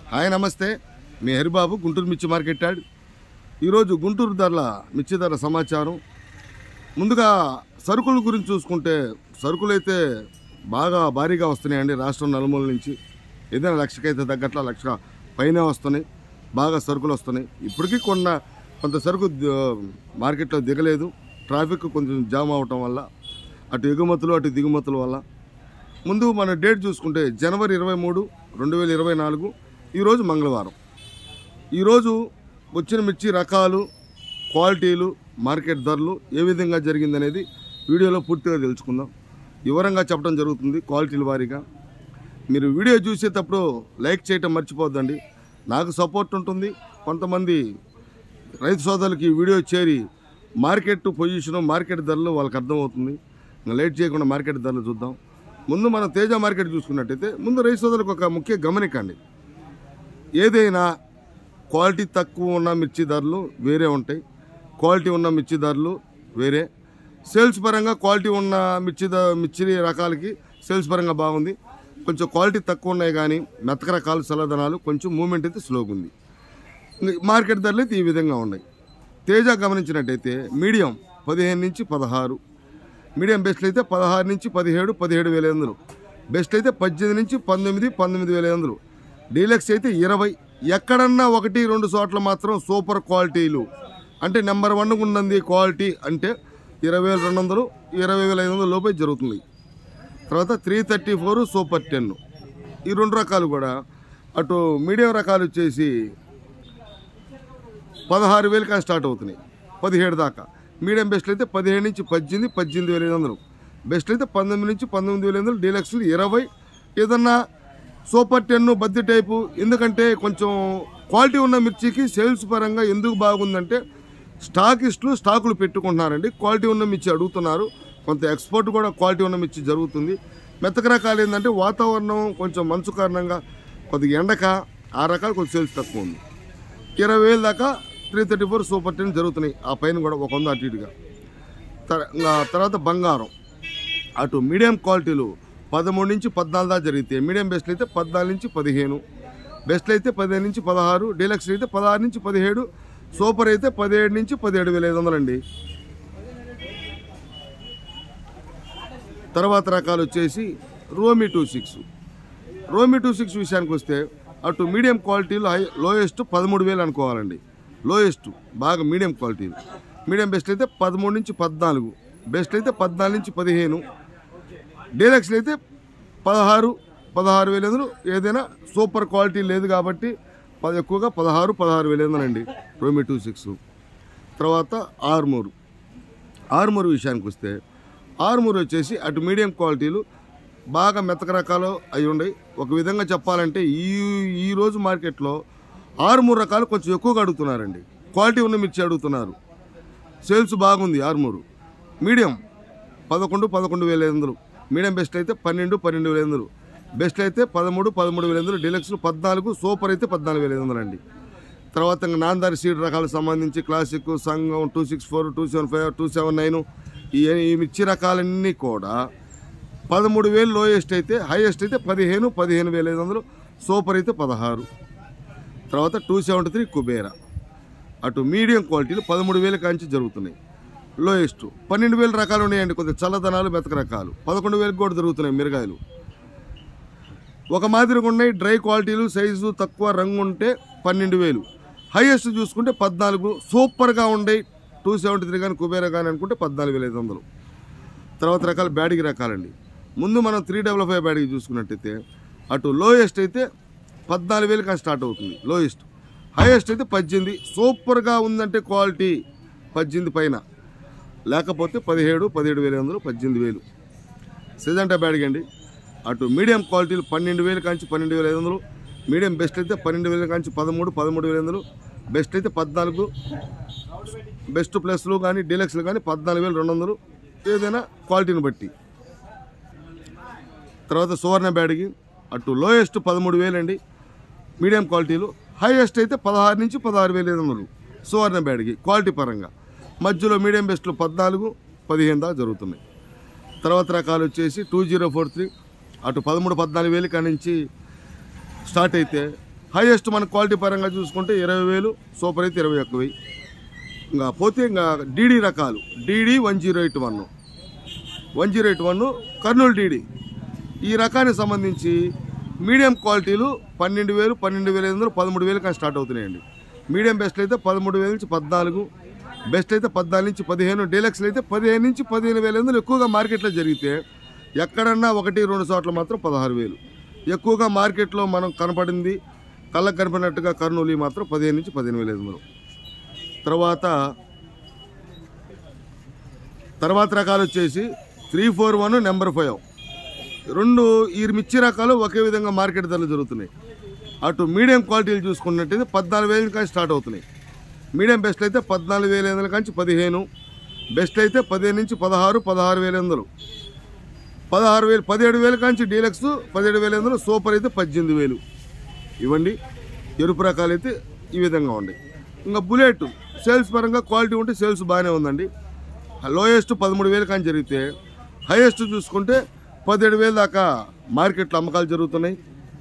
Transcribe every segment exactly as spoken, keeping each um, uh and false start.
Hi నమస్తే, మీ హరిబాబు, గుంటూరు మిర్చి market yard. ఈరోజు గుంటూరు ధరల మిర్చి ధర సమాచారం. ముందుగా సరుకుల గురించి చూసుకుంటే సరుకులు అయితే బాగా భారీగా వస్తున్నాయండి. రాష్ట్రం నలుమూల నుంచి ఏదైనా లక్షకైతే తగ్గట్ల లక్ష పైనే వస్తున్నాయి. బాగా సరుకులు వస్తున్నాయి. ఇప్పటికీ కొన్న కొంత సరుకు మార్కెట్లో దిగలేదు. ట్రాఫిక్ కొంచెం జామ్ అవటం వల్ల, అటు ఎగుమతులు అటు దిగుమతుల వల్ల. ముందు మన డేట్ చూసుకుంటే జనవరి ఇరవై మూడు రెండు వేల ఇరవై నాలుగు ఈరోజు మంగళవారం. ఈరోజు వచ్చిన మిర్చి రకాలు, క్వాలిటీలు, మార్కెట్ ధరలు ఏ విధంగా జరిగిందనేది వీడియోలో పూర్తిగా తెలుసుకుందాం. వివరంగా చెప్పడం జరుగుతుంది క్వాలిటీల వారీగా. మీరు వీడియో చూసేటప్పుడు లైక్ చేయటం మర్చిపోద్దండి. నాకు సపోర్ట్ ఉంటుంది. కొంతమంది రైతు సోదరులకి వీడియో చేరి మార్కెట్ పొజిషను, మార్కెట్ ధరలు వాళ్ళకి అర్థమవుతుంది. లేట్ చేయకుండా మార్కెట్ ధరలు చూద్దాం. ముందు మనం తేజ మార్కెట్ చూసుకున్నట్టయితే ముందు రైతు సోదరులకు ఒక ముఖ్య గమనికండి. ఏదైనా క్వాలిటీ తక్కువ ఉన్న మిర్చి ధరలు వేరే ఉంటాయి, క్వాలిటీ ఉన్న మిర్చి ధరలు వేరే. సేల్స్ పరంగా క్వాలిటీ ఉన్న మిర్చి మిర్చి రకాలకి సేల్స్ పరంగా బాగుంది. కొంచెం క్వాలిటీ తక్కువ ఉన్నాయి కానీ మెతక రకాలు, చల్లదనాలు కొంచెం మూమెంట్ అయితే స్లోగా ఉంది. మార్కెట్ ధరలు అయితే ఈ విధంగా ఉన్నాయి. తేజ గమనించినట్టయితే మీడియం పదిహేను నుంచి పదహారు, మీడియం బెస్ట్లు అయితే పదహారు నుంచి పదిహేడు పదిహేడు వేల ఐదు వందలు, బెస్ట్ అయితే పద్దెనిమిది నుంచి పంతొమ్మిది పంతొమ్మిది వేల ఐదు వందలు, డీలక్స్ అయితే ఇరవై. ఎక్కడన్నా ఒకటి రెండు చోట్ల మాత్రం సూపర్ క్వాలిటీలు అంటే నెంబర్ వన్ ఉన్నది క్వాలిటీ అంటే ఇరవై వేల రెండు వందలు ఇరవై వేల ఐదు వందల లోపే జరుగుతుంది. తర్వాత three thirty four super ten, ఈ రెండు రకాలు కూడా. అటు మీడియం రకాలు వచ్చేసి పదహారు వేలు కానీ స్టార్ట్ అవుతున్నాయి, పదిహేడు దాకా. మీడియం బెస్ట్లు అయితే పదిహేడు నుంచి పద్దెనిమిది పద్దెనిమిది వేల ఐదు వందలు, బెస్ట్ అయితే పంతొమ్మిది నుంచి పంతొమ్మిది వేల ఐదు వందలు, డీలక్స్లు ఇరవై. ఏదన్నా సూపర్ టెన్ బద్ది టైపు, ఎందుకంటే కొంచెం క్వాలిటీ ఉన్న మిర్చికి సేల్స్ పరంగా ఎందుకు బాగుందంటే స్టాకిస్టులు స్టాకులు పెట్టుకుంటున్నారండి. క్వాలిటీ ఉన్న మిర్చి అడుగుతున్నారు. కొంత ఎక్స్పోర్ట్ కూడా క్వాలిటీ ఉన్న మిర్చి జరుగుతుంది. మెత్తక రకాలు ఏంటంటే వాతావరణం కొంచెం మంచు కారణంగా కొద్దిగా ఎండక ఆ రకాలు కొంచెం సేల్స్ తక్కువ ఉంది. ఇరవై వేలు దాకా three thirty four super ten జరుగుతున్నాయి. ఆ పైన కూడా ఒక వంద అటు ఇటుగా. తర్వాత బంగారం అటు మీడియం క్వాలిటీలు పదమూడు నుంచి పద్నాలుగు దాకా జరిగితే, మీడియం బెస్ట్లు అయితే పద్నాలుగు నుంచి పదిహేను, బెస్ట్లు అయితే పదిహేను నుంచి పదహారు, డీలక్స్ అయితే పదహారు నుంచి పదిహేడు, సూపర్ అయితే పదిహేడు నుంచి పదిహేడు వేల ఐదు వందలు అండి. తర్వాత రకాలు వచ్చేసి రోమి టూ సిక్స్. రోమి టూ సిక్స్ విషయానికి వస్తే అటు మీడియం క్వాలిటీలు హై లోయెస్ట్ పదమూడు వేలు అనుకోవాలండి. లోయెస్ట్ బాగా మీడియం క్వాలిటీలు. మీడియం బెస్ట్ అయితే పదమూడు నుంచి పద్నాలుగు, బెస్ట్ అయితే పద్నాలుగు నుంచి పదిహేను, డీలక్స్లు అయితే పదహారు పదహారు వేల ఐదు వందలు. ఏదైనా సూపర్ క్వాలిటీ లేదు కాబట్టి ఎక్కువగా పదహారు పదహారు వేల ఐదు వందలు అండి రోమి టూ సిక్స్. తర్వాత ఆర్మూరు. ఆర్మూరు విషయానికి వస్తే ఆర్మూరు వచ్చేసి అటు మీడియం క్వాలిటీలు బాగా మెత్తక రకాలు అవి ఉన్నాయి. ఒక విధంగా చెప్పాలంటే ఈ ఈరోజు మార్కెట్లో ఆర్మూరు రకాలు కొంచెం ఎక్కువగా అడుగుతున్నారండి. క్వాలిటీ ఉన్న మిర్చి అడుగుతున్నారు. సేల్స్ బాగుంది. ఆర్మూరు మీడియం పదకొండు పదకొండు వేల ఐదు వందలు, మీడియం బెస్ట్ అయితే పన్నెండు పన్నెండు వేల ఐదు వందలు, బెస్ట్ అయితే పదమూడు పదమూడు వేల ఐదు వందలు, డీలక్స్లు పద్నాలుగు, సూపర్ అయితే పద్నాలుగు వేల ఐదు వందలు అండి. తర్వాత ఇంకా నాందారి సీడ్ రకాలకు సంబంధించి క్లాసిక్, సంఘం, two six four two seven five two seven nine ఈ ఈ మిర్చి రకాలన్నీ కూడా పదమూడు వేలు లోయెస్ట్ అయితే, హైయెస్ట్ అయితే పదిహేను పదిహేను వేల ఐదు వందలు, సూపర్ అయితే పదహారు. తర్వాత టూ సెవెంటీ త్రీ కుబేరా. అటు మీడియం క్వాలిటీలు పదమూడు వేల కాంచి జరుగుతున్నాయి. లోయెస్ట్ పన్నెండు వేల రకాలు ఉన్నాయండి. కొద్దిగా చల్లదనాలు, మెతక రకాలు పదకొండు వేలకు కూడా జరుగుతున్నాయి. మిరగాయలు ఒక మాదిరిగా ఉన్నాయి. డ్రై క్వాలిటీలు సైజు తక్కువ రంగు ఉంటే పన్నెండు వేలు, హైయెస్ట్ చూసుకుంటే పద్నాలుగు. సూపర్గా ఉండే టూ సెవెంటీ త్రీ కానీ కుబేరా కానీ అనుకుంటే పద్నాలుగు వేల ఐదు వందలు. తర్వాత రకాలు బ్యాడిగి రకాలండి. ముందు మనం త్రీ డబల్ ఫైవ్ బ్యాడిగి చూసుకున్నట్టయితే అటు లోయెస్ట్ అయితే పద్నాలుగు వేలు కానీ స్టార్ట్ అవుతుంది లోయెస్ట్, హైయెస్ట్ అయితే పద్దెనిమిది. సూపర్గా ఉందంటే క్వాలిటీ పద్దెనిమిది పైన, లేకపోతే పదిహేడు పదిహేడు వేల ఐదు వందలు, పద్దెనిమిది వేలు. సిజంటా బ్యాడిగి అండి. అటు మీడియం క్వాలిటీలు పన్నెండు వేలు కాంచి పన్నెండు వేల ఐదు వందలు, మీడియం బెస్ట్ అయితే పన్నెండు వేల కాంచి పదమూడు పదమూడు వేల ఐదు వందలు, బెస్ట్ అయితే పద్నాలుగు, బెస్ట్ ప్లస్లు కానీ డీలక్స్లు కానీ పద్నాలుగు వేల రెండు వందలు. ఏదైనా క్వాలిటీని బట్టి. తర్వాత సువర్ణ బ్యాడిగి అటు లోయెస్ట్ పదమూడు వేలు అండి మీడియం క్వాలిటీలు, హైయెస్ట్ అయితే పదహారు నుంచి పదహారు వేల ఐదు వందలు సువర్ణ బ్యాడిగి క్వాలిటీ పరంగా. మధ్యలో మీడియం బెస్ట్లు పద్నాలుగు పదిహేను దాకా జరుగుతున్నాయి. తర్వాత రకాలు వచ్చేసి టూ జీరో ఫోర్ త్రీ అటు పదమూడు పద్నాలుగు వేలు కాడి నుంచి స్టార్ట్ అయితే హైయెస్ట్ మన క్వాలిటీ పరంగా చూసుకుంటే ఇరవై వేలు, సూపర్ అయితే ఇరవై ఒక్క వెయ్యి. ఇంకా పోతే ఇంకా డీడీ రకాలు, DD one zero eight one one zero eight one Kurnool DD. ఈ రకానికి సంబంధించి మీడియం క్వాలిటీలు పన్నెండు వేలు పన్నెండు వేల ఐదు వందలు పదమూడు వేలు కానీ స్టార్ట్ అవుతున్నాయండి. మీడియం బెస్ట్ అయితే పదమూడు వేల నుంచి పద్నాలుగు, బెస్ట్ అయితే పద్నాలుగు నుంచి పదిహేను, డీలక్స్లు అయితే పదిహేను నుంచి పదిహేను వేల ఐదు వందలు ఎక్కువగా మార్కెట్లో జరిగితే ఎక్కడన్నా ఒకటి రెండు చోట్ల మాత్రం పదహారు వేలు. ఎక్కువగా మార్కెట్లో మనం కనపడింది కళ్ళకు కనపడినట్టుగా కర్నూలు మాత్రం పదిహేను నుంచి పదిహేను వేల ఐదు వందలు. తర్వాత తర్వాత రకాలు వచ్చేసి three four one number five రెండు ఈ మిర్చి రకాలు ఒకే విధంగా మార్కెట్ ధరలు జరుగుతున్నాయి. అటు మీడియం క్వాలిటీలు చూసుకున్నట్టయితే పద్నాలుగు వేల నుంచి స్టార్ట్ అవుతున్నాయి. మీడియం బెస్ట్ అయితే పద్నాలుగు వేల ఐదు వందల నుంచి పదిహేను, బెస్ట్ అయితే పదిహేను నుంచి పదహారు పదహారు వేల వందలు, పదహారు వేలు పదిహేడు వేల కాంచి డీలక్స్ పదిహేడు వేల వందలు, సూపర్ అయితే పద్దెనిమిది వేలు. ఇవ్వండి ఎరుపు రకాలు అయితే ఈ విధంగా ఉన్నాయి. ఇంకా బుల్లెట్ సేల్స్ పరంగా క్వాలిటీ ఉంటే సేల్స్ బాగానే ఉందండి. లోయెస్ట్ పదమూడు వేలు కానీ జరిగితే హైయెస్ట్ చూసుకుంటే పదిహేడు వేలు దాకా మార్కెట్లో అమ్మకాలు జరుగుతున్నాయి.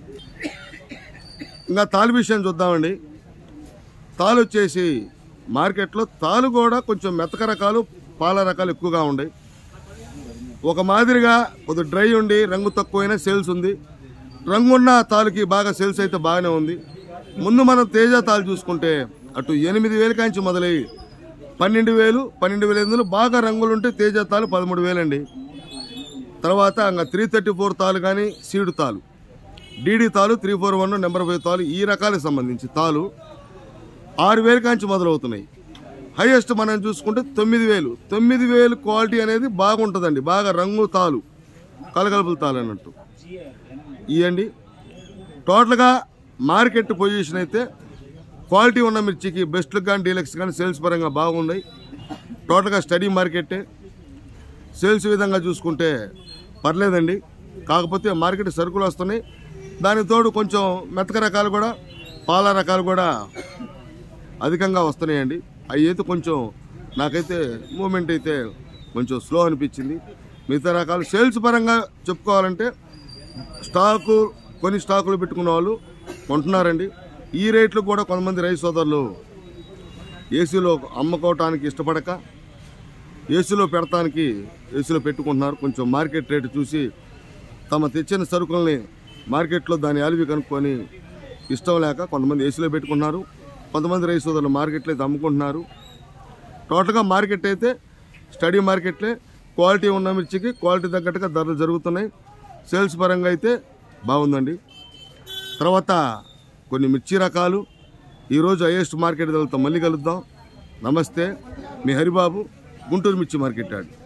ఇంకా తాలు విషయం చూద్దామండి. తాలు వచ్చేసి మార్కెట్లో తాలు కూడా కొంచెం మెత్తక రకాలు, పాల రకాలు ఎక్కువగా ఉన్నాయి. ఒక మాదిరిగా కొద్దిగా డ్రై ఉండి రంగు తక్కువైనా సేల్స్ ఉంది. రంగున్న తాలుకి బాగా సేల్స్ అయితే బాగానే ఉంది. ముందు మనం తేజ తాలు చూసుకుంటే అటు ఎనిమిది వేలు కాంచి మొదలై పన్నెండు వేలు పన్నెండు వేల ఐదు బాగా రంగులుంటే తేజ తాలు పదమూడు వేలండి. తర్వాత ఇంకా త్రీ థర్టీ ఫోర్ తాలు కానీ సీడు తాలు, డీడీ తాలు, three four one number five తాలు, ఈ రకాలకు సంబంధించి తాలు ఆరు వేలు కాంచి మొదలవుతున్నాయి. హైయెస్ట్ మనం చూసుకుంటే తొమ్మిది వేలు తొమ్మిది వేలు క్వాలిటీ అనేది బాగుంటుందండి. బాగా రంగు తాలు, కలగలుపుల తాలు అన్నట్టు ఇవ్వండి. టోటల్గా మార్కెట్ పొజిషన్ అయితే క్వాలిటీ ఉన్న మిర్చికి బెస్ట్లకు కానీ డీలక్స్ కానీ సేల్స్ పరంగా బాగున్నాయి. టోటల్గా స్టడీ మార్కెట్టే. సేల్స్ విధంగా చూసుకుంటే పర్లేదండి. కాకపోతే మార్కెట్ సరుకులు వస్తున్నాయి. దానికి తోడు కొంచెం మెత్తక రకాలు కూడా, పాల రకాలు కూడా అధికంగా వస్తున్నాయండి. అవి అయితే కొంచెం నాకైతే మూమెంట్ అయితే కొంచెం స్లో అనిపించింది. మిగతా రకాలు సేల్స్ పరంగా చెప్పుకోవాలంటే స్టాకు కొన్ని స్టాకులు పెట్టుకున్న వాళ్ళు కొంటున్నారండి. ఈ రేట్లు కూడా కొంతమంది రైతు సోదరులు ఏసీలో అమ్ముకోవటానికి ఇష్టపడక ఏసీలో పెడతానికి ఏసీలో పెట్టుకుంటున్నారు. కొంచెం మార్కెట్ రేటు చూసి తమ తెచ్చిన సరుకుల్ని మార్కెట్లో దాని అలివి కనుక్కొని ఇష్టం లేక కొంతమంది ఏసీలో పెట్టుకుంటున్నారు. కొంతమంది రైతు సోదరులు మార్కెట్లో అయితే అమ్ముకుంటున్నారు. టోటల్గా మార్కెట్ అయితే స్టడీ మార్కెట్లే. క్వాలిటీ ఉన్న మిర్చికి క్వాలిటీ తగ్గట్టుగా ధరలు జరుగుతున్నాయి. సేల్స్ పరంగా అయితే బాగుందండి. తర్వాత కొన్ని మిర్చి రకాలు ఈరోజు హైయెస్ట్ మార్కెట్ ధరలతో మళ్ళీ కలుద్దాం. నమస్తే, మీ హరిబాబు, గుంటూరు మిర్చి మార్కెట్ యార్డ్.